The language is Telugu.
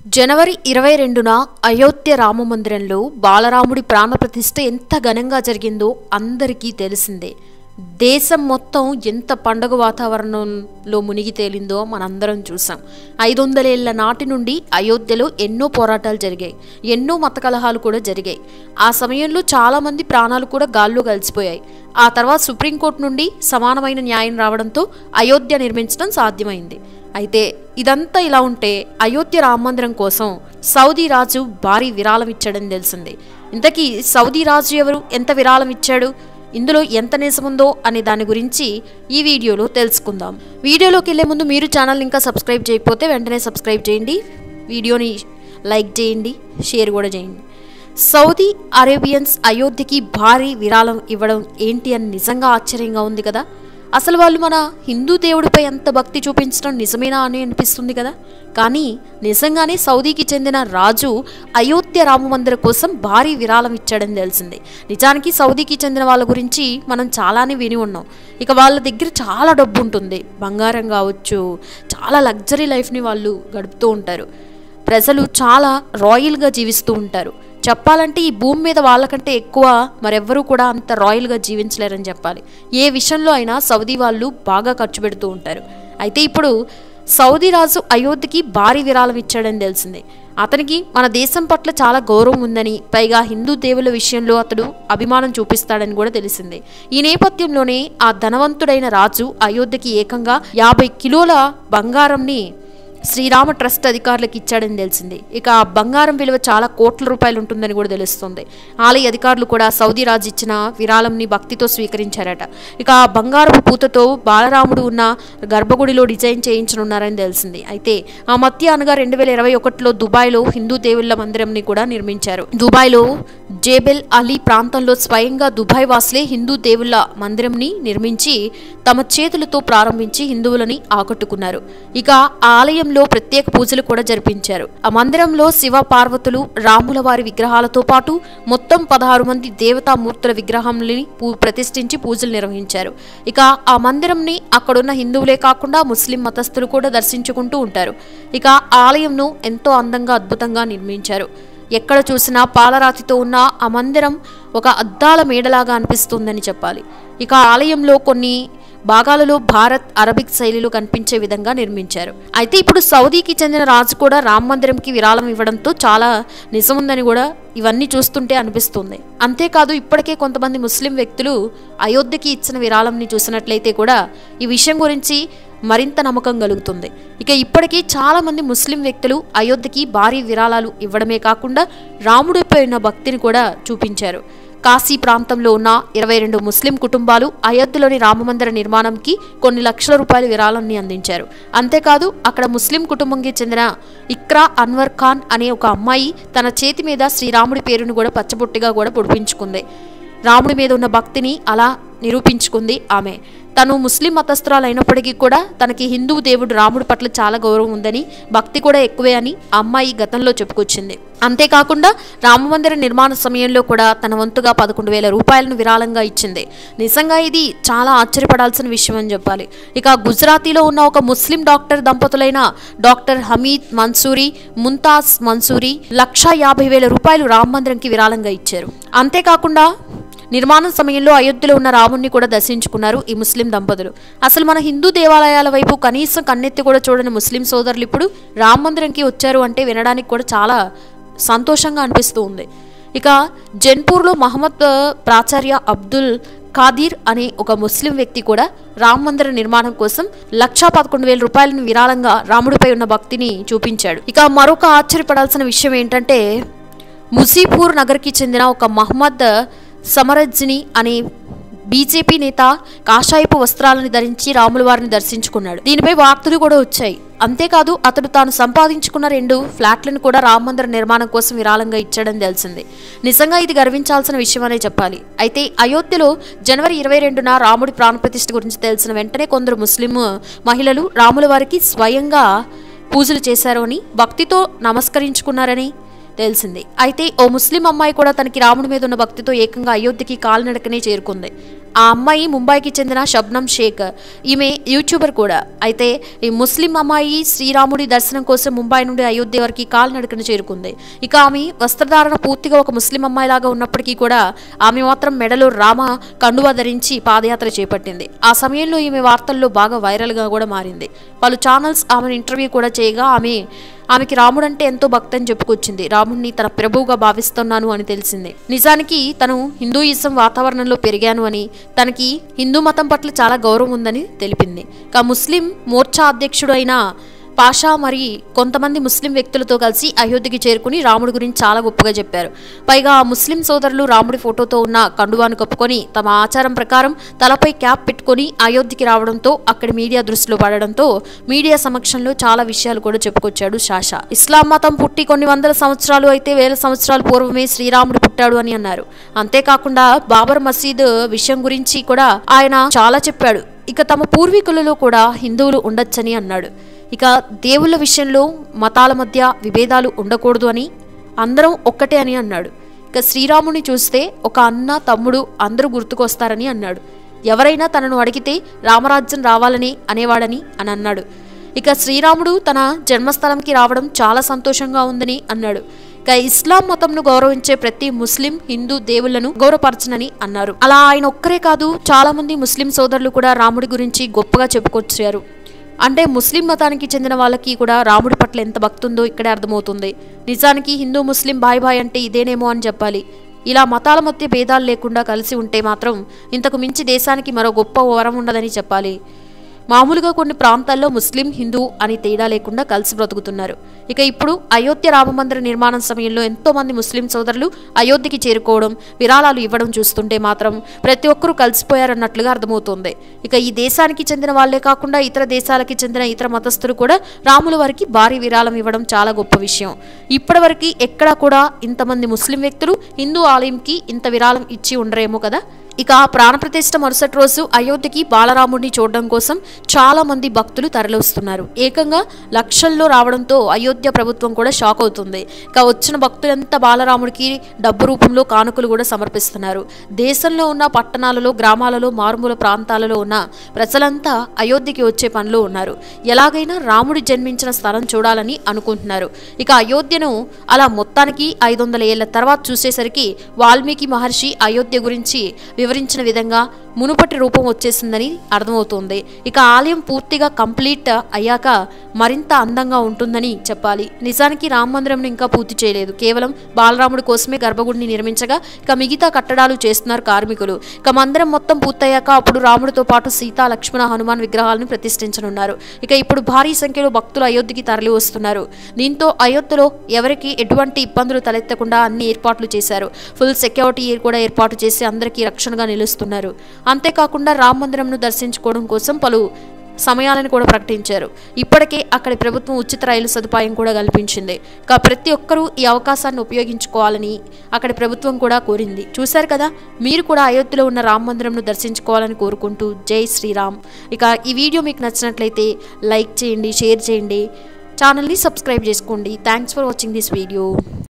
జనవరి 22న అయోధ్య రామమందిరంలో బాలరాముడి ప్రాణప్రతిష్ఠ ఎంత ఘనంగా జరిగిందో అందరికీ తెలిసిందే. దేశం మొత్తం ఎంత పండుగ వాతావరణంలో మునిగి తేలిందో మనందరం చూసాం. 500 ఏళ్ల నాటి నుండి అయోధ్యలో ఎన్నో పోరాటాలు జరిగాయి, ఎన్నో మత కలహాలు కూడా జరిగాయి. ఆ సమయంలో చాలామంది ప్రాణాలు కూడా గాల్లో కలిసిపోయాయి. ఆ తర్వాత సుప్రీంకోర్టు నుండి సమానమైన న్యాయం రావడంతో అయోధ్య నిర్మించడం సాధ్యమైంది. అయితే ఇదంతా ఇలా ఉంటే అయోధ్య రామమందిరం కోసం సౌదీ రాజు భారీ విరాళం ఇచ్చాడని తెలిసింది. ఇంతకీ సౌదీ రాజు ఎవరు, ఎంత విరాళం ఇచ్చాడు, ఇందులో ఎంత నిజముందో అనే దాని గురించి ఈ వీడియోలో తెలుసుకుందాం. వీడియోలోకి వెళ్ళే ముందు మీరు ఛానల్ ఇంకా సబ్స్క్రైబ్ చేయకపోతే వెంటనే సబ్స్క్రైబ్ చేయండి, వీడియోని లైక్ చేయండి, షేర్ కూడా చేయండి. సౌదీ అరేబియన్స్ అయోధ్యకి భారీ విరాళం ఇవ్వడం ఏంటి అని నిజంగా ఆశ్చర్యంగా ఉంది కదా. అసలు వాళ్ళు మన హిందూ దేవుడిపై ఎంత భక్తి చూపించడం నిజమేనా అని అనిపిస్తుంది కదా. కానీ నిజంగానే సౌదీకి చెందిన రాజు అయోధ్య రామమందిరం కోసం భారీ విరాళం ఇచ్చాడని తెలిసింది. నిజానికి సౌదీకి చెందిన వాళ్ళ గురించి మనం చాలానే విని ఉన్నాం. ఇక వాళ్ళ దగ్గర చాలా డబ్బు ఉంటుంది, బంగారం కావచ్చు, చాలా లగ్జరీ లైఫ్ని వాళ్ళు గడుపుతూ ఉంటారు. ప్రజలు చాలా రాయల్గా జీవిస్తూ ఉంటారు. చెప్పాలంటే ఈ భూమి మీద వాళ్ళకంటే ఎక్కువ మరెవ్వరూ కూడా అంత రాయల్గా జీవించలేరని చెప్పాలి. ఏ విషయంలో అయినా సౌదీ వాళ్ళు బాగా ఖర్చు పెడుతూ ఉంటారు. అయితే ఇప్పుడు సౌదీ రాజు అయోధ్యకి భారీ విరాళం ఇచ్చాడని తెలిసింది. అతనికి మన దేశం పట్ల చాలా గౌరవం ఉందని, పైగా హిందూ దేవుల విషయంలో అతడు అభిమానం చూపిస్తాడని కూడా తెలిసింది. ఈ నేపథ్యంలోనే ఆ ధనవంతుడైన రాజు అయోధ్యకి ఏకంగా 50 కిలోల బంగారంని శ్రీరామ ట్రస్ట్ అధికారులకు ఇచ్చాడని తెలిసింది. ఇక ఆ బంగారం విలువ చాలా కోట్ల రూపాయలు ఉంటుందని కూడా తెలుస్తుంది. ఆలయ అధికారులు కూడా సౌదీ రాజు ఇచ్చిన విరాళంని భక్తితో స్వీకరించారట. ఇక ఆ బంగారపు పూతతో బాలరాముడు ఉన్న గర్భగుడిలో డిజైన్ చేయించనున్నారని తెలిసింది. అయితే ఆ మధ్య అనగా 2021లో దుబాయ్లో హిందూ దేవుళ్ళ మందిరంని కూడా నిర్మించారు. దుబాయ్లో జేబెల్ అలీ ప్రాంతంలో స్వయంగా దుబాయ్ వాసులే హిందూ దేవుళ్ళ మందిరంని నిర్మించి తమ చేతులతో ప్రారంభించి హిందువులని ఆకట్టుకున్నారు. ఇక ఆ ఆలయం ప్రత్యేక పూజలు కూడా జరిపించారు. ఆ మందిరంలో శివ పార్వతులు, రాముల వారి విగ్రహాలతో పాటు మొత్తం 16 మంది దేవతామూర్తుల విగ్రహాలని ప్రతిష్ఠించి పూజలు నిర్వహించారు. ఇక ఆ మందిరంని అక్కడున్న హిందువులే కాకుండా ముస్లిం మతస్థులు కూడా దర్శించుకుంటూ ఉంటారు. ఇక ఆలయంను ఎంతో అందంగా అద్భుతంగా నిర్మించారు. ఎక్కడ చూసినా పాలరాతితో ఉన్న ఆ మందిరం ఒక అద్దాల మేడలాగా అనిపిస్తుందని చెప్పాలి. ఇక ఆలయంలో కొన్ని భాగాలలో భారత్ అరబిక్ శైలిలో కనిపించే విధంగా నిర్మించారు. అయితే ఇప్పుడు సౌదీకి చెందిన రాజు కూడా రామ మందిరంకి విరాళం ఇవ్వడంతో చాలా నిజముందని కూడా ఇవన్నీ చూస్తుంటే అనిపిస్తుంది. అంతేకాదు ఇప్పటికే కొంతమంది ముస్లిం వ్యక్తులు అయోధ్యకి ఇచ్చిన విరాళంని చూసినట్లయితే కూడా ఈ విషయం గురించి మరింత నమ్మకం కలుగుతుంది. ఇక ఇప్పటికీ చాలా మంది ముస్లిం వ్యక్తులు అయోధ్యకి భారీ విరాళాలు ఇవ్వడమే కాకుండా రాముడిపై ఉన్న భక్తిని కూడా చూపించారు. కాశీ ప్రాంతంలో ఉన్న 22 ముస్లిం కుటుంబాలు అయోధ్యలోని రామమందిర నిర్మాణంకి కొన్ని లక్షల రూపాయల విరాళాన్ని అందించారు. అంతేకాదు అక్కడ ముస్లిం కుటుంబంకి చెందిన ఇక్రా అన్వర్ ఖాన్ అనే ఒక అమ్మాయి తన చేతి మీద శ్రీరాముడి పేరును కూడా పచ్చబొట్టిగా కూడా పొడిపించుకుంది. రాముడి మీద ఉన్న భక్తిని అలా నిరూపించుకుంది ఆమె. తను ముస్లిం మతస్థురాలు అయినప్పటికీ కూడా తనకి హిందూ దేవుడు రాముడి పట్ల చాలా గౌరవం ఉందని, భక్తి కూడా ఎక్కువే అని ఆ అమ్మాయి గతంలో చెప్పుకొచ్చింది. అంతేకాకుండా రామమందిర నిర్మాణ సమయంలో కూడా తన వంతుగా 11,000 రూపాయలను విరాళంగా ఇచ్చింది. నిజంగా ఇది చాలా ఆశ్చర్యపడాల్సిన విషయం అని చెప్పాలి. ఇక గుజరాతీలో ఉన్న ఒక ముస్లిం డాక్టర్ దంపతులైన డాక్టర్ హమీద్ మన్సూరి, ముంతాజ్ మన్సూరి 1,50,000 రూపాయలు రామమందిరంకి విరాళంగా ఇచ్చారు. అంతేకాకుండా నిర్మాణం సమయంలో అయోధ్యలో ఉన్న రాముణ్ణి కూడా దర్శించుకున్నారు ఈ ముస్లిం దంపతులు. అసలు మన హిందూ దేవాలయాల వైపు కనీసం కన్నెత్తి కూడా చూడని ముస్లిం సోదరులు ఇప్పుడు రామ మందిరంకి వచ్చారు అంటే వినడానికి కూడా చాలా సంతోషంగా అనిపిస్తూ ఉంది. ఇక జన్పూర్లో మహమ్మద్ ప్రాచార్య అబ్దుల్ ఖాదీర్ అనే ఒక ముస్లిం వ్యక్తి కూడా రామ మందిర నిర్మాణం కోసం 1,11,000 రూపాయలను విరాళంగా రాముడిపై ఉన్న భక్తిని చూపించాడు. ఇక మరొక ఆశ్చర్యపడాల్సిన విషయం ఏంటంటే ముజీపూర్ నగర్కి చెందిన ఒక మహమ్మద్ సమరజ్ని అనే బీజేపీ నేత కాషాయపు వస్త్రాలను ధరించి రాముల వారిని దర్శించుకున్నాడు. దీనిపై వార్తలు కూడా వచ్చాయి. అంతేకాదు అతడు తాను సంపాదించుకున్న 2 ఫ్లాట్లను కూడా రామమందిర నిర్మాణం కోసం విరాళంగా ఇచ్చాడని తెలిసింది. నిజంగా ఇది గర్వించాల్సిన విషయం అనే చెప్పాలి. అయితే అయోధ్యలో జనవరి 22న రాముడి ప్రాణప్రతిష్ఠ గురించి తెలిసిన వెంటనే కొందరు ముస్లిం మహిళలు రాముల వారికి స్వయంగా పూజలు చేశారు అని, భక్తితో నమస్కరించుకున్నారని, తెలిసింది. అయితే ఓ ముస్లిం అమ్మాయి కూడా తనకి రాముడి మీద ఉన్న భక్తితో ఏకంగా అయోధ్యకి కాలినడకనే చేరుకుంది. ఆ అమ్మాయి ముంబైకి చెందిన షబ్నం షేక్. ఈమె యూట్యూబర్ కూడా. అయితే ఈ ముస్లిం అమ్మాయి శ్రీరాముడి దర్శనం కోసం ముంబై నుండి అయోధ్య వరకు కాలినడకన చేరుకుంది. ఇక ఆమె వస్త్రధారణ పూర్తిగా ఒక ముస్లిం అమ్మాయిలాగా ఉన్నప్పటికీ కూడా ఆమె మాత్రం మెడలో రామ కండువా ధరించి పాదయాత్ర చేపట్టింది. ఆ సమయంలో ఈమె వార్తల్లో బాగా వైరల్గా కూడా మారింది. పలు ఛానల్స్ ఆమెను ఇంటర్వ్యూ కూడా చేయగా ఆమెకి రాముడు అంటే ఎంతో భక్తి అని చెప్పుకొచ్చింది. రాముడిని తన ప్రభువుగా భావిస్తున్నాను అని తెలిసింది. నిజానికి తను హిందూయిజం వాతావరణంలో పెరిగాను అని, తనకి హిందూ మతం పట్ల చాలా గౌరవం ఉందని తెలిపింది. ఇక ముస్లిం మోర్చా అధ్యక్షుడు అయిన పాషా మరి కొంతమంది ముస్లిం వ్యక్తులతో కలిసి అయోధ్యకి చేరుకుని రాముడి గురించి చాలా గొప్పగా చెప్పారు. పైగా ఆ ముస్లిం సోదరులు రాముడి ఫోటోతో ఉన్న కండువాను కప్పుకొని తమ ఆచారం ప్రకారం తలపై క్యాప్ పెట్టుకొని అయోధ్యకి రావడంతో అక్కడి మీడియా దృష్టిలో పడడంతో మీడియా సమక్షంలో చాలా విషయాలు కూడా చెప్పుకొచ్చాడు షాషా. ఇస్లాం మతం పుట్టి కొన్ని వందల సంవత్సరాలు అయితే వేల సంవత్సరాల పూర్వమే శ్రీరాముడు పుట్టాడు అని అన్నారు. అంతేకాకుండా బాబర్ మసీద్ విషయం గురించి కూడా ఆయన చాలా చెప్పాడు. ఇక తమ పూర్వీకులలో కూడా హిందువులు ఉండొచ్చని అన్నాడు. ఇక దేవుళ్ళ విషయంలో మతాల మధ్య విభేదాలు ఉండకూడదు అని, అందరం ఒక్కటే అని అన్నాడు. ఇక శ్రీరాముని చూస్తే ఒక అన్న తమ్ముడు అందరూ గుర్తుకొస్తారని అన్నాడు. ఎవరైనా తనను అడిగితే రామరాజ్యం రావాలని అనేవాడని అని అన్నాడు. ఇక శ్రీరాముడు తన జన్మస్థలంకి రావడం చాలా సంతోషంగా ఉందని అన్నాడు. ఇక ఇస్లాం మతంను గౌరవించే ప్రతి ముస్లిం హిందూ దేవుళ్లను గౌరవపరచనని అన్నారు. అలా ఆయన ఒక్కరే కాదు, చాలా మంది ముస్లిం సోదరులు కూడా రాముడి గురించి గొప్పగా చెప్పుకొచ్చారు. అంటే ముస్లిం మతానికి చెందిన వాళ్ళకి కూడా రాముడి పట్ల ఎంత భక్తి ఉందో ఇక్కడే అర్థమవుతుంది. నిజానికి హిందూ ముస్లిం బాయ్ అంటే ఇదేనేమో అని చెప్పాలి. ఇలా మతాల మధ్య భేదాలు లేకుండా కలిసి ఉంటే మాత్రం ఇంతకు మించి దేశానికి మరో గొప్ప వరం ఉండదని చెప్పాలి. మామూలుగా కొన్ని ప్రాంతాల్లో ముస్లిం హిందూ అని తేడా లేకుండా కలిసి బ్రతుకుతున్నారు. ఇక ఇప్పుడు అయోధ్య రామమందిర నిర్మాణం సమయంలో ఎంతో మంది ముస్లిం సోదరులు అయోధ్యకి చేరుకోవడం, విరాళాలు ఇవ్వడం చూస్తుంటే మాత్రం ప్రతి ఒక్కరూ కలిసిపోయారన్నట్లుగా అర్థమవుతోంది. ఇక ఈ దేశానికి చెందిన వాళ్లే కాకుండా ఇతర దేశాలకి చెందిన ఇతర మతస్థులు కూడా రాముల వారికి భారీ విరాళం ఇవ్వడం చాలా గొప్ప విషయం. ఇప్పటివరకు ఎక్కడా కూడా ఇంతమంది ముస్లిం వ్యక్తులు హిందూ ఆలయంకి ఇంత విరాళం ఇచ్చి ఉండరేమో కదా. ఇక ప్రాణప్రతిష్ఠ మరుసటి రోజు అయోధ్యకి బాలరాముడిని చూడడం కోసం చాలా మంది భక్తులు తరలివస్తున్నారు. ఏకంగా లక్షల్లో రావడంతో అయోధ్య ప్రభుత్వం కూడా షాక్ అవుతుంది. ఇక వచ్చిన భక్తులంతా బాలరాముడికి డబ్బు రూపంలో కానుకలు కూడా సమర్పిస్తున్నారు. దేశంలో ఉన్న పట్టణాలలో, గ్రామాలలో, మారుమూల ప్రాంతాలలో ఉన్న ప్రజలంతా అయోధ్యకి వచ్చే పనిలో ఉన్నారు. ఎలాగైనా రాముడి జన్మించిన స్థలం చూడాలని అనుకుంటున్నారు. ఇక అయోధ్యను అలా మొత్తానికి 500 ఏళ్ల తర్వాత చూసేసరికి వాల్మీకి మహర్షి అయోధ్య గురించి వివరించిన విధంగా మునుపటి రూపం వచ్చేసిందని అర్థమవుతోంది. ఇక ఆలయం పూర్తిగా కంప్లీట్ అయ్యాక మరింత అందంగా ఉంటుందని చెప్పాలి. నిజానికి రామ మందిరం ఇంకా పూర్తి చేయలేదు. కేవలం బాలరాముడి కోసమే గర్భగుడిని నిర్మించగా ఇక మిగతా కట్టడాలు చేస్తున్నారు కార్మికులు. ఇక మందిరం మొత్తం పూర్తయ్యాక అప్పుడు రాముడితో పాటు సీతా, లక్ష్మణ, హనుమాన్ విగ్రహాలను ప్రతిష్ఠించనున్నారు. ఇక ఇప్పుడు భారీ సంఖ్యలో భక్తులు అయోధ్యకి తరలి వస్తున్నారు. దీంతో అయోధ్యలో ఎవరికి ఎటువంటి ఇబ్బందులు తలెత్తకుండా అన్ని ఏర్పాట్లు చేశారు. ఫుల్ సెక్యూరిటీ కూడా ఏర్పాటు చేసి అందరికీ రక్షణగా నిలుస్తున్నారు. అంతేకాకుండా రామ మందిరంను దర్శించుకోవడం కోసం పలు సమయాలను కూడా ప్రకటించారు. ఇప్పటికే అక్కడి ప్రభుత్వం ఉచిత రైలు సదుపాయం కూడా కల్పించింది. ప్రతి ఒక్కరూ ఈ అవకాశాన్ని ఉపయోగించుకోవాలని అక్కడి ప్రభుత్వం కూడా కోరింది. చూశారు కదా, మీరు కూడా అయోధ్యలో ఉన్న రామ మందిరంను దర్శించుకోవాలని కోరుకుంటూ జై శ్రీరామ్. ఇక ఈ వీడియో మీకు నచ్చినట్లయితే లైక్ చేయండి, షేర్ చేయండి, ఛానల్ని సబ్స్క్రైబ్ చేసుకోండి. Thanks for watching this video.